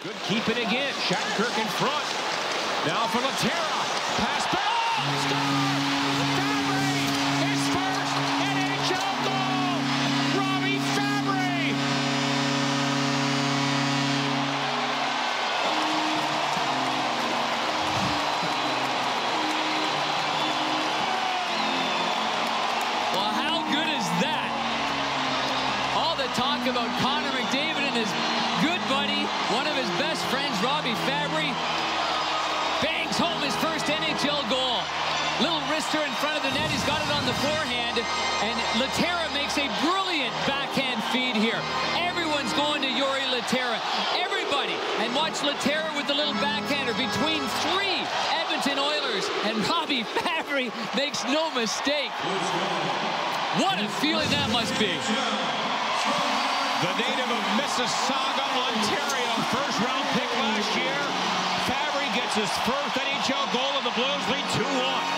Good keeping again. Shattenkirk in front. Now for Lehtera. Pass back. Fabbri! His first NHL goal! Robby Fabbri! Well, how good is that? All the talk about Connor McDavid and his good buddy, one of his best friends, Robby Fabbri, bangs home his first NHL goal. Little wrister in front of the net. He's got it on the forehand. And Lehtera makes a brilliant backhand feed here. Everyone's going to Jori Lehtera. Everybody. And watch Lehtera with the little backhander between three Edmonton Oilers. And Robby Fabbri makes no mistake. What a feeling that must be. The native of Mississauga, Ontario, first-round pick last year. Fabbri gets his first NHL goal, and the Blues lead 2-1.